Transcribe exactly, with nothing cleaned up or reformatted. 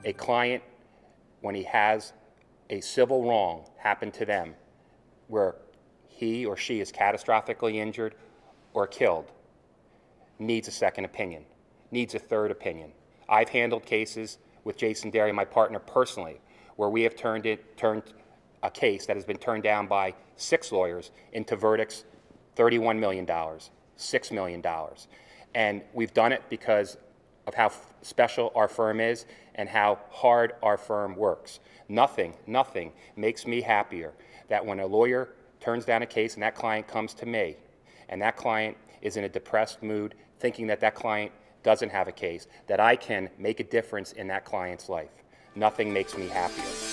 A client, when he has a civil wrong happen to them where he or she is catastrophically injured or killed, needs a second opinion, needs a third opinion. I've handled cases with Jason Derry, my partner, personally, where we have turned it turned a case that has been turned down by six lawyers into verdicts, thirty-one million dollars, six million dollars. And we've done it because of how special our firm is and how hard our firm works. Nothing, nothing makes me happier that when a lawyer turns down a case and that client comes to me, and that client is in a depressed mood, thinking that that client doesn't have a case, that I can make a difference in that client's life. Nothing makes me happier.